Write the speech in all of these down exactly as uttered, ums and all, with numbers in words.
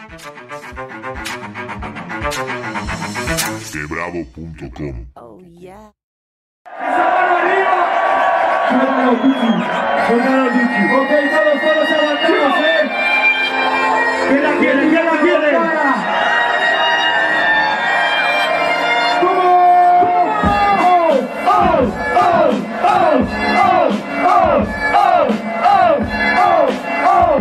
Quebravo punto com. Oh, yeah. Ok, todos, todos aguantamos, ¿eh? ¿Quién la quiere? ¿Quién la quiere? ¿Cómo? ¡Oh! ¡Oh! ¡Oh! ¡Oh! ¡Oh! ¡Oh! ¡Oh! ¡Oh! ¡Oh! ¡Oh!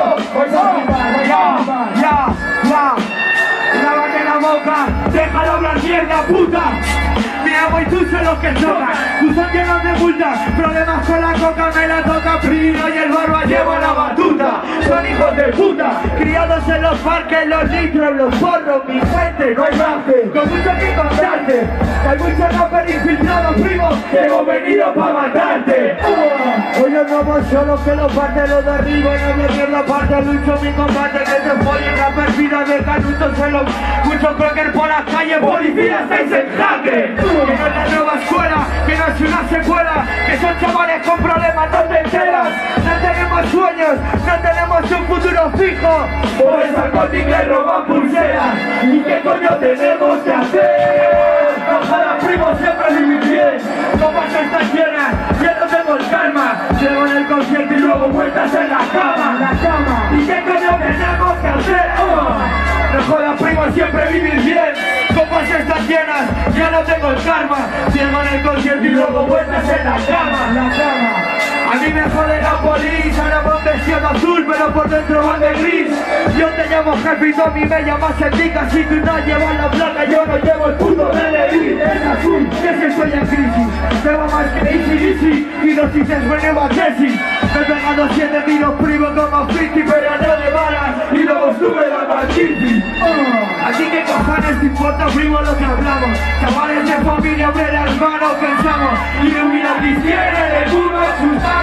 ¡Oh! ¡Ya! ¡Ya! ¡Ya! ¡Lávate la boca! ¡Déjalo hablar mierda, puta! Mi amo y tú son los que tocan, tú son llenos de multa. Problemas con la coca me la toca Primero y el barba llevo la batuta. Son hijos de puta, criados en los parques, los litros, los porros. Mi gente, no hay rape, con mucho que contarte. Hay muchos rappers infiltrados, primo, que hemos venido pa' matarte. uh. Hoy no vamos solos que los partes los derribo. No me pierdo parte, lucho mi combate. Que te follen la perfida de canutos en los... Muchos crackers por las calles, policía, estáis en jaque. Que no es la nueva escuela, que no es una secuela, que son chavales con problemas, no te enteras. No tenemos sueños, no tenemos un futuro fijo. Por eso al Corte Inglés roban pulseras. ¿Y qué coño tenemos que hacer? No jodas, primo, siempre vivir bien. Copas están llenas, ya no tengo el karma. Llego en el concierto y luego vueltas en la cama. La cama. ¿Y qué coño tenemos que hacer? Oh. No jodas, primo, siempre vivir bien. Copas están llenas, ya no tengo el karma. Llego en el concierto y luego vueltas en la cama. La cama. A mí me jode la polis, ahora van vestido de azul, pero por dentro van de gris. Yo te llamo jefe y tú a mí me llamas Enrica. Si tú no llevas la placa, yo no llevo el puto D N I. Es azul, que si estoy en crisis. Tengo más que easy, easy, y los dices nueva tesis. Me he pegado siete tiros primo como Fifty, pero no de balas, y luego sube la Malchifi. Oh. Así que cojones te importa primo lo que hablamos. Chavales de familia, obrera, hermano, pensamos. Illuminati tiene el culo asustado.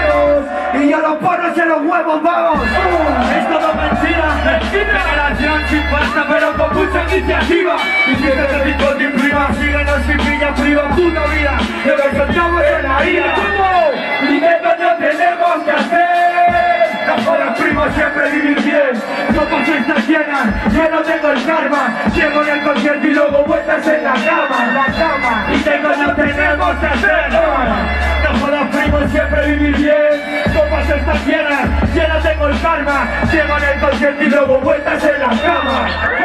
Y yo los porros en los huevos, vamos. uh, Es todo mentira, mentira. Generación sin pasta pero con mucha iniciativa. Y siete de cinco sin prima, síguenos sin pilla prima. Puta vida, que nos soltamos en la ira. ¿Y qué coño tenemos que hacer? No jodas, primo, siempre vivir bien. Copas están llenas, ya no tengo el karma. Llego en el concierto y luego vueltas en la cama. La cama. ¿Y qué coño tenemos que hacer? No jodas, primo, siempre vivir bien. Copas están llenas, ya no tengo el karma. Llego en el concierto y luego vueltas en la cama.